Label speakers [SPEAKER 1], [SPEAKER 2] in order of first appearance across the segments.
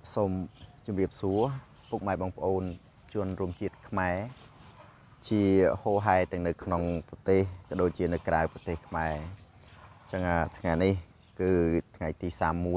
[SPEAKER 1] សូមជម្រាបសួរពុកម៉ែបងប្អូនជនរួមជាតិខ្មែរជាហូហែទាំងនៅក្នុងប្រទេសក៏ដូចជានៅក្រៅប្រទេសខ្មែរអញ្ចឹងថ្ងៃនេះគឺថ្ងៃទី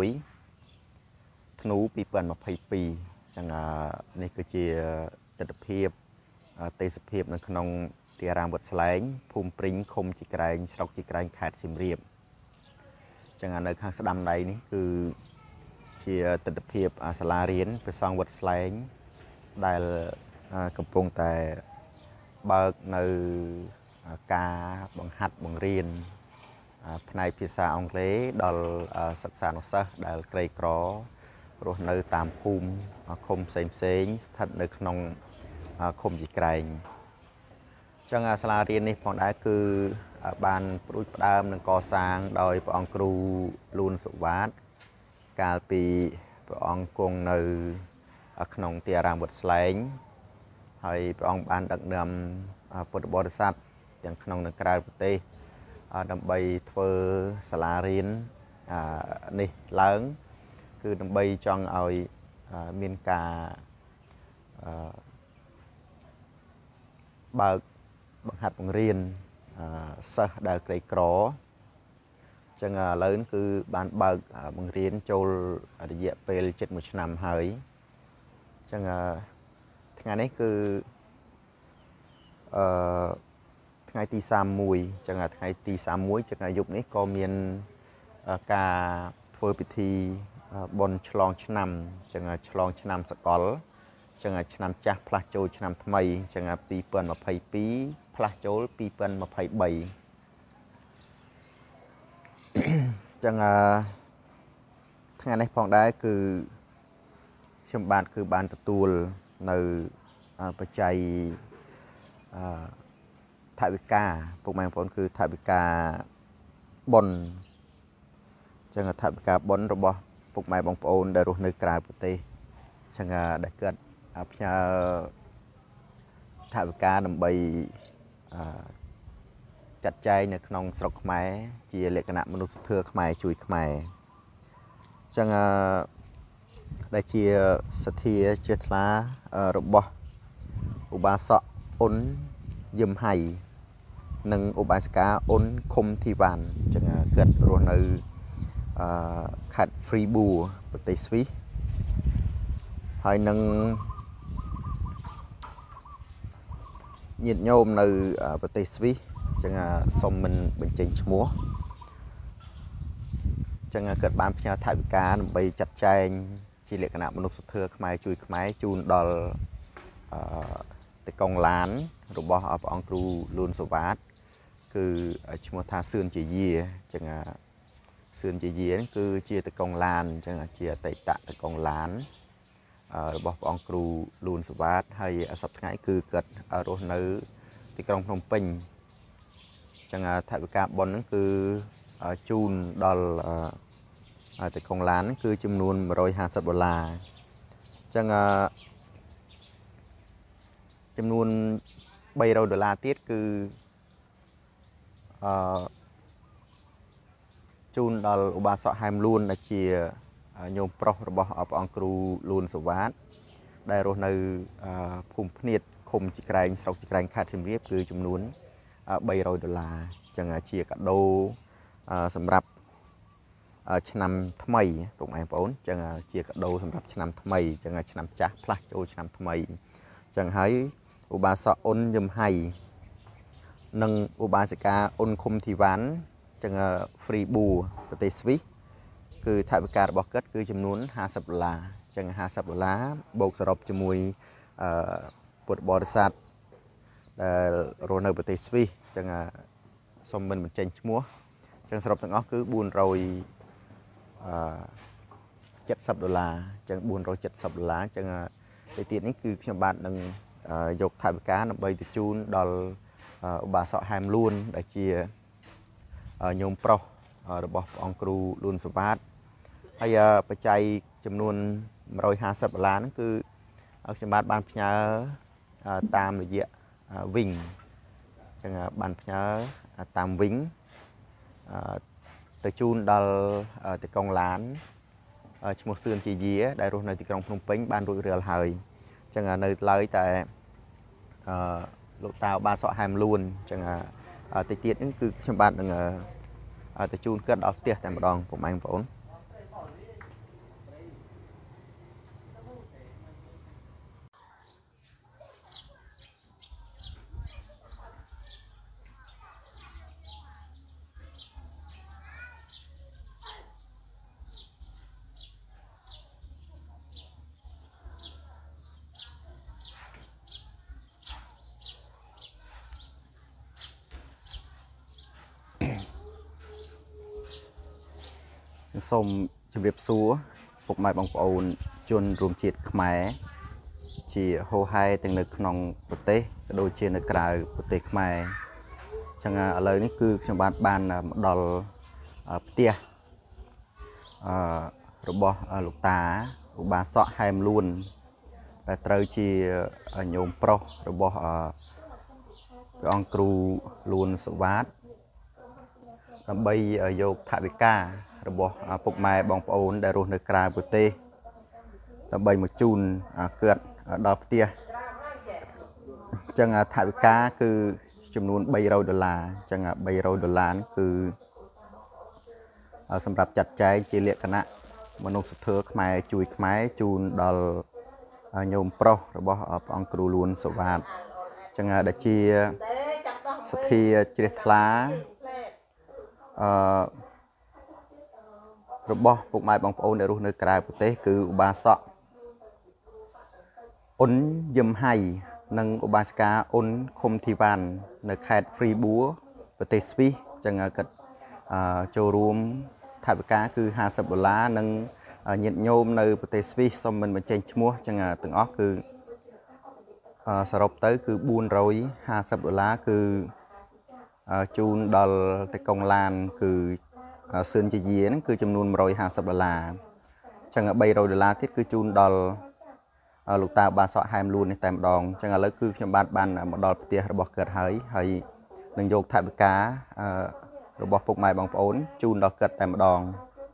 [SPEAKER 1] 31ធ្នូ2022អញ្ចឹងនេះគឺជាទស្សនភាពទេសភាពនៅក្នុងទីអារាមវត្តស្លែងភូមិព្រីងឃុំជីក្រែងស្រុកជីក្រែងខេត្តសៀមរាបអញ្ចឹងនៅខាងស្ដាំដៃនេះគឺជាទស្សនភាពសាលារៀនព្រះសង្ឃវត្តស្លែងដែលកំពុងតែបើកនៅការបង្ហាត់បង្រៀនផ្នែកភាសាអង់គ្លេសដល់សិស្សានុសិស្សដែលក្រីក្ររស់នៅតាមភូមិឃុំផ្សេងស្ថិតនៅក្នុងឃុំជីក្រែងអញ្ចឹងសាលារៀននេះផងដែរគឺបានប្រួចផ្ដើមនឹងកសាងដោយព្រះអង្គគ្រូលួនសុវត្ថិកាលពីព្រះអង្គគង់នៅក្នុងទីអារាមវត្តស្លែងហើយព្រះអង្គបានដឹកនាំពុទ្ធបរិស័ទទាំងក្នុងនិងក្រៅប្រទេសដើម្បីធ្វើសាលារៀននេះឡើងគឺដើម្បីចង់ឲ្យមានការបើកបង្ហាត់បង្រៀនសិស្សដែលក្រីក្រចឹងឥឡូវគឺបានបើកបង្រៀនចូលរយៈពេលជិត1ឆ្នាំហើយចឹងថ្ងៃនេះគឺថ្ងៃទី31ចឹងថ្ងៃទី31ចឹងយប់នេះក៏មានការធ្វើពិធីបុណ្យឆ្លងឆ្នាំចឹងឆ្លងឆ្នាំសកលចឹងឆ្នាំចាស់ផ្លាស់ចូលឆ្នាំថ្មីចឹង2022ផ្លាស់ចូល2023ចឹងថ្ងៃនេះផងដែរគឺខ្ញុំបានទទួលនៅបច្ច័យថវិកាពុកម៉ែបងប្អូនគឺថវិកាបុណ្យចឹងថវិកាបុណ្យរបស់ពុកម៉ែបងប្អូនដែលរស់នៅក្រៅប្រទេសចឹងដែលគាត់ផ្ញើថវិកាដើម្បីចាត់ចែងនៅក្នុងស្រុកខ្មែរជាលក្ខណៈមនុស្សធម៌ខ្មែរជួយខ្មែរអញ្ចឹងដែលជាសទ្ធាជ្រះថ្លារបស់ឧបាសកអ៊ុនយឹមហៃនិងឧបាសិកាអ៊ុនឃុំធីវ៉ាន់អញ្ចឹងគាត់រស់នៅខេត្ត Fribourg ប្រទេសស្វីសហើយនឹងញាតិញោមនៅប្រទេសស្វីសចឹងសូមមិនបញ្ចេញឈ្មោះចឹងគាត់បានផ្ញើថវិកាដើម្បីចាត់ចែងជាលក្ខណៈមនុស្សធម៌ខ្មែរជួយខ្មែរជូនដល់តកងឡានរបស់ព្រះអង្គគ្រូលួនសុវត្ថិគឺឈ្មោះថាសឿនជាយាចឹងសឿនជាយានេះគឺជាតកងឡានចឹងជាអតីតតកងឡានរបស់ព្រះអង្គគ្រូលួនសុវត្ថិហើយសប្តាហ៍ថ្ងៃគឺគាត់រស់នៅទីក្រុងភ្នំពេញចឹងថវិកាបុណ្យហ្នឹងគឺជូនដល់តកងឡានគឺចំនួន$150ចឹងចំនួន$300ទៀតគឺជូនដល់ឧបាសកហែមលួនដែលជាញោមប្រុសរបស់ព្រះអង្គគ្រូលួនសុវត្ថិដែលរស់នៅភូមិភ្នៀតឃុំជីក្រែងស្រុកជីក្រែងខេត្តសៀមរាបគឺចំនួន$300ចឹងជាកាដូសម្រាប់ឆ្នាំថ្មីពុកម៉ែបងប្អូនចឹងជាកាដូសម្រាប់ឆ្នាំថ្មីចឹងឆ្នាំចាស់ផ្លាស់ចូលឆ្នាំថ្មីចឹងហើយឧបាសកអ៊ុនយឹមហៃនិងឧបាសិកាអ៊ុនឃុំធីវ៉ាន់ចឹង Fribourg ប្រទេសស្វីសគឺថវិការបស់គាត់គឺចំនួន$50ចឹង$50បូកសរុបជាមួយពុទ្ធបរិស័ទដែលរស់នៅប្រទេសស្វីសចឹងសូមមិនបញ្ចេញឈ្មោះចឹងសរុបទាំងអស់គឺ$470ចឹង$470ចឹងទៅទៀតនេះគឺខ្ញុំបាទនឹងយកថវិកាដើម្បីទៅជូនដល់ឧបាសកហែមលួនដែលជាញោមប្រុសរបស់ព្រះអង្គគ្រូលួនសុវត្ថិហើយបច្ច័យចំនួន$150ហ្នឹងគឺខ្ញុំបាទបានផ្ញើតាមរយៈវិញចឹងបានផ្ញើតាមវិញទៅជូនដល់តកងឡានឈ្មោះសឿនជាយាដែលរស់នៅទីក្រុងភ្នំពេញបានរួចរាល់ហើយអញ្ចឹងនៅឡើយតែលោកតាបានសក់ហែមលួនអញ្ចឹងតិចទៀតហ្នឹងគឺខ្ញុំបាទនឹងទៅជូនគាត់ដល់ផ្ទះតែម្ដងពុកម៉ែបងប្អូនសូមជម្រាបសួរពុកម៉ែបងប្អូនជនរួមជាតិខ្មែរជាហូហែទាំងនៅក្នុងប្រទេសក៏ដូចជានៅក្រៅប្រទេសខ្មែរអញ្ចឹងឥឡូវនេះគឺខ្ញុំបានមកដល់ផ្ទះរបស់លោកតាឧបាសកហែមលួនដែលត្រូវជាញោមប្រុសរបស់ព្រះអង្គគ្រូលួនសុវត្ថិដើម្បីយកថវិការបស់ពុកម៉ែបងប្អូនដែលរស់នៅក្រៅប្រទេសដើម្បីមកជូនគាត់ដល់ផ្ទះអញ្ចឹងថវិកាគឺចំនួន$300អញ្ចឹង$300គឺសម្រាប់ចាត់ចែងជាលក្ខណៈមនុស្សធម៌ខ្មែរជួយខ្មែរជូនដល់ញោមប្រុសរបស់ព្រះអង្គគ្រូលួនសុវត្ថិអញ្ចឹងដែលជាសទ្ធាជ្រះថ្លារបស់ពុកម៉ែបងប្អូនដែលរស់នៅក្រៅប្រទេសគឺឧបាសកអ៊ុនយឹមហៃនិងឧបាសិកាអ៊ុនខុមធីវ៉ាន់នៅខេត្តហ្វ្រីប៊ូប្រទេសស្វីសអញ្ចឹងគាត់ចូលរួមថវិកាគឺ$50និងញាតិញោមនៅប្រទេសស្វីសសូមមិនបញ្ចេញឈ្មោះអញ្ចឹងទាំងអស់គឺសរុបទៅគឺ$450គឺជូនដល់តេកុងឡានគឺសឿនជាយាហ្នឹងគឺចំនួន$150អញ្ចឹង$300ទៀតគឺជូនដល់លោកតាបាសកហែមលួននេះតែម្ដងអញ្ចឹងឥឡូវគឺខ្ញុំបានមកដល់ផ្ទះរបស់គាត់ហើយនឹងយកថវិការបស់ពុកម៉ែបងប្អូនជូនដល់គាត់តែម្ដង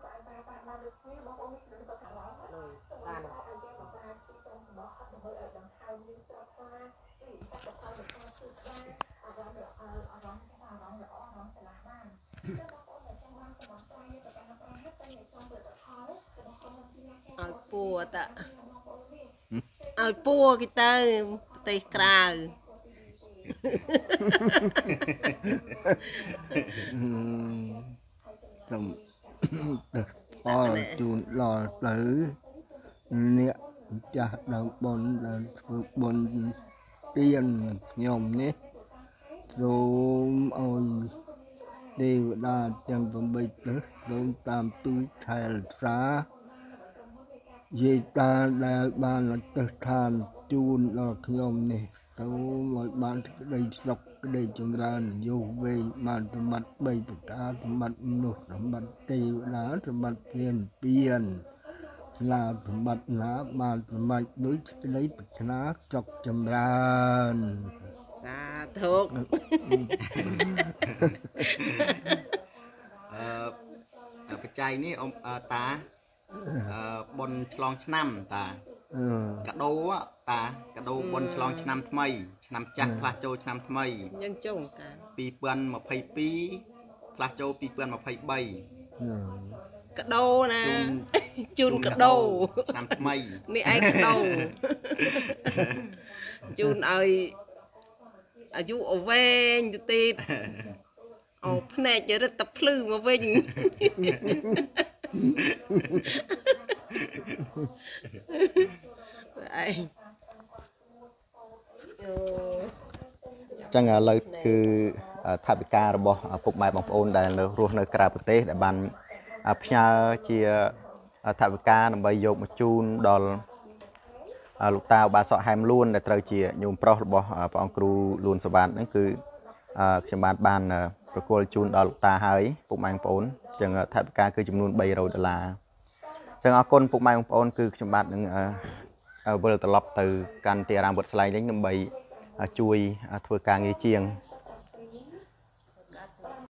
[SPEAKER 2] ឲ្យពួរតាឲ្យពួរគេទៅប្រទេសក្រៅ
[SPEAKER 3] តំផលជូនដល់ទៅអ្នកចាស់ដើមបុណ្យដែលធ្វើបុណ្យទានខ្ញុំនេះសូមឲ្យទេវតាទាំង8ទិសសូមតាមទូចថែរក្សាយាយតាដែលបានទៅឋានជូនដល់ខ្ញុំនេះសូមឲ្យបានក្តីសុខក្តីចម្រើនយូរវែងបានសម្បត្តិ3ប្រការសម្បត្តិមនុស្សសម្បត្តិទេវតាសម្បត្តិព្រានពៀនឡាសម្បត្តិណាបានសម្រេចដូចក្តីប្រាថ្នាចុកចម្រើន
[SPEAKER 2] សាធុ
[SPEAKER 1] បច្ច័យនេះតាបុនឆ្លងឆ្នាំតាកាដូតាកាដូបុនឆ្លងឆ្នាំថ្មីឆ្នាំចាស់ផ្លាស់ចូលឆ្នាំថ្មី
[SPEAKER 2] យើងចុងកា
[SPEAKER 1] 2022ផ្លាស់ចូល2023
[SPEAKER 2] កាដូណាជូនកាដូ
[SPEAKER 1] ឆ្នាំថ្មី
[SPEAKER 2] នេះឯងកាដូជូនឲ្យអាយុអវែងទៅទៀតអូភ្នែករឹតតែភ្លឺមកវិញ
[SPEAKER 1] ចឹងឥឡូវគឺថវិការបស់ពុកម៉ែបងប្អូនដែលរស់នៅក្រៅប្រទេសដែលបានផ្ញើជាថវិកាដើម្បីយកមកជូនដល់លោកតាឧបាសកហែមលួនដែលត្រូវជាញោមប្រុសរបស់ព្រះអង្គគ្រូលួនសុវត្ថិហ្នឹងគឺខ្ញុំបានប្រគល់ជូនដល់លោកតាហើយពុកម៉ែបងប្អូនចឹងថវិកាគឺចំនួន$300ចឹងអរគុណពុកម៉ែបងប្អូនគឺខ្ញុំបាទនឹងវិលត្រឡប់ទៅកាន់ទីអារាមវត្តស្លែងវិញដើម្បីជួយធ្វើការងារជាង